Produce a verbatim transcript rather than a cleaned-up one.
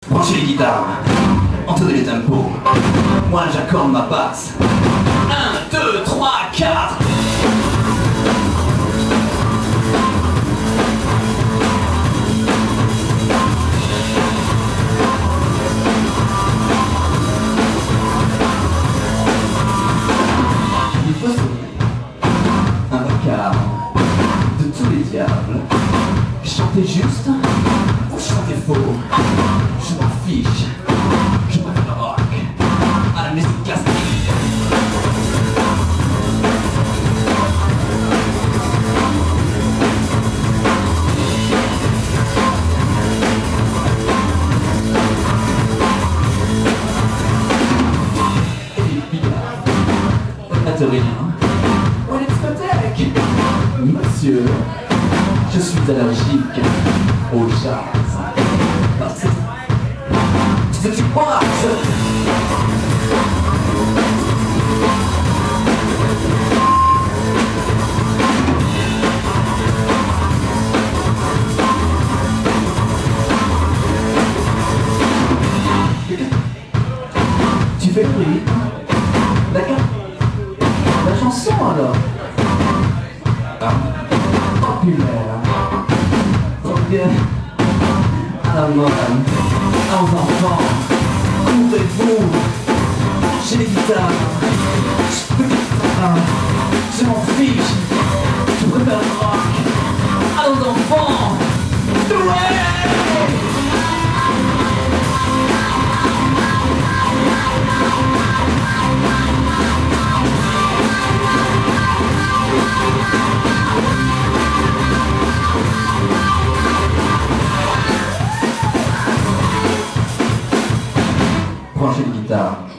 Branchez les guitares, entendez les tempos. Moi j'accorde ma basse. un, deux, trois, quatre. Il faut sauver un vacarme de tous les diables. Chantez juste ou chantez faux, je m'en fiche. Je préfère le rock à la musique classique. Et les billards, rien. Ou à l'explothèque. Monsieur, je suis allergique au jazz. Parce que c'est du boîte. Tu fais le rythme. D'accord. La chanson alors. Populaire. Trop bien. À la mode. Aux enfants. Ouvrez-vous. J'ai les guitares. Je peux guitare. Je m'en fiche. Je préfère le rock. À nos enfants. Ouais. Branchez les guitares.